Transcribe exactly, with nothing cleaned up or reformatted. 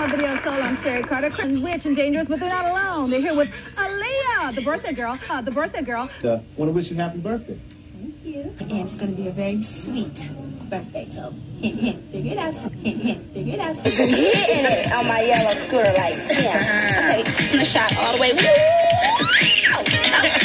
Love Video Soul. I'm Sherry Carter. Rich and dangerous, but they're not alone. They're here with Aaliyah, the birthday girl. Uh, the birthday girl. Uh, want to wish you happy birthday. Thank you. And it's going to be a very sweet birthday, so hint, hint, figure it out. Hint, hint, figure it out. Hitting it on my yellow scooter like, yeah. Okay, I'm gonna shot all the way. Woo!